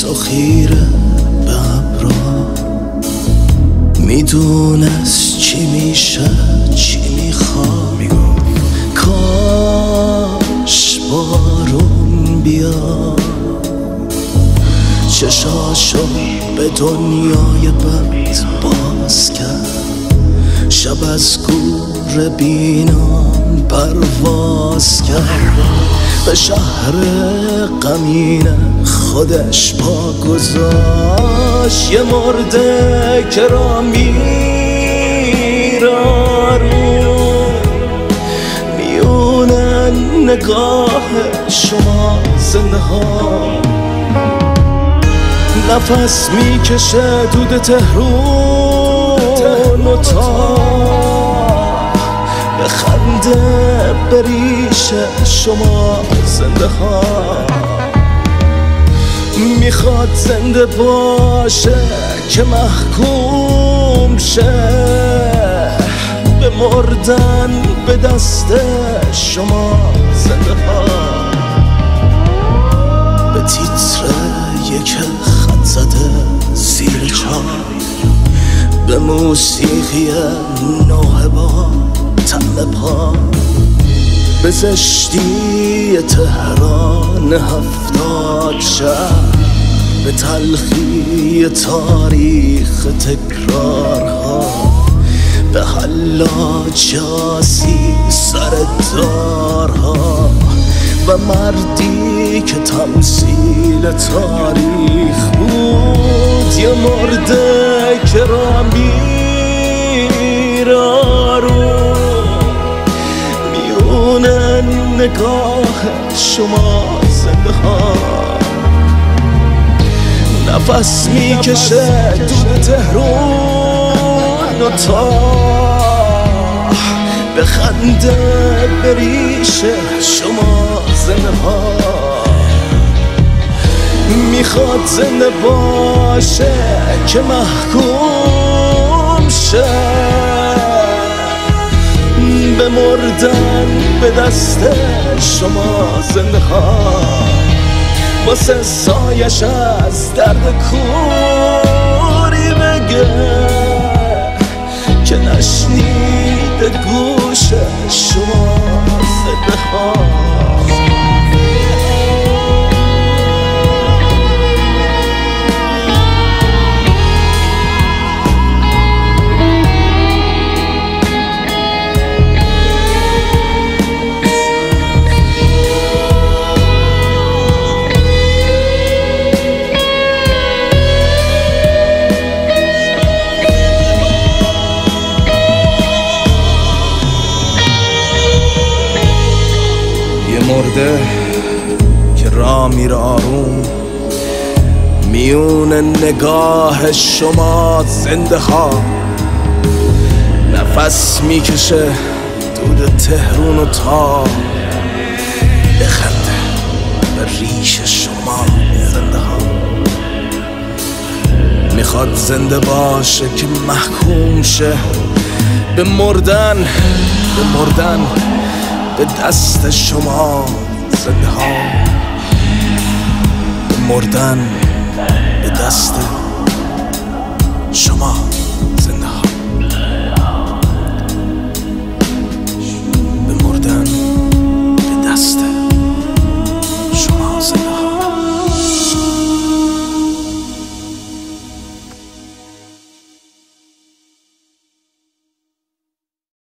تو خیره به ابرا، میدونست چی میشه چی میخواد. کاش بارون بیاد، چشاشو به دنیای بد باز کرد. شب از گور بینام پرواز کرد، به شهر غمین خودش پا گذاشت. یه مرده که را میرارون میونه نگاه شما زنده ها. نفس میکشه دود تهرون و تا به خنده بریش شما زنده ها. میخواد زنده باشه که محکوم شه به مردن به دست شما زنده ها. به تیتر یک خط زده زیر چای، به موسیقی نوحه با طعم پا، به زشتی تهران 70 شب، به تلخی تاریخ تکرارها، به حلاج آسی سر دارها و مردی که تمثیل تاریخ بود. یه مرده که را میرارون میونه نگاه شما زنده ها. نفس میکشه دود تهرون و تا به خنده بریش شما زنده ها. میخواد زنده باشه که محکوم شه به مردن به دست شما زنده ها. واسه سایش از درد کوری بگه که نشنیده گوش شما زنده ها. مرده که را میره آروم میونه نگاه شما زنده ها. نفس میکشه دود تهرون و تا بخنده به ریش شما زنده ها. میخواد زنده باشه که محکوم شه به مردن به دست شما زنده ها. به مردن به دست شما زنده ها.